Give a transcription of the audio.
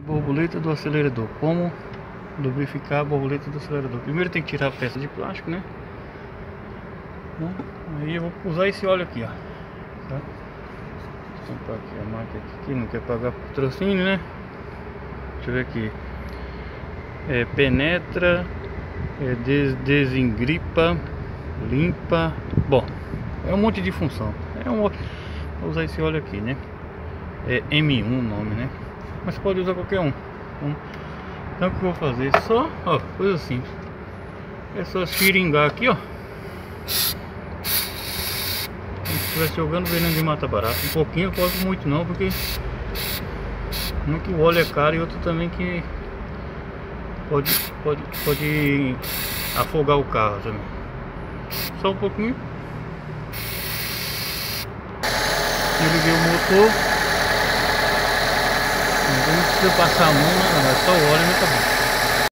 Borboleta do acelerador. Como lubrificar a borboleta do acelerador? Primeiro tem que tirar a peça de plástico, né? Aí eu vou usar esse óleo aqui, ó. Tá? Vou comprar aqui a marca aqui, não quer pagar patrocínio, né? Deixa eu ver aqui. Penetra, desengripa, limpa. Bom, é um monte de função. Vou usar esse óleo aqui, né? É M1 o nome, né? Mas pode usar qualquer um. Então o que eu vou fazer? Só, ó, coisa simples. É só seringar aqui, ó. Como se estivesse jogando veneno de mata-barata. Um pouquinho, não pode muito não, porque um que o óleo é caro e outro também que pode afogar o carro também. Só um pouquinho. Eu liguei o motor. Não precisa passar a mão, não, é só o óleo e acabou.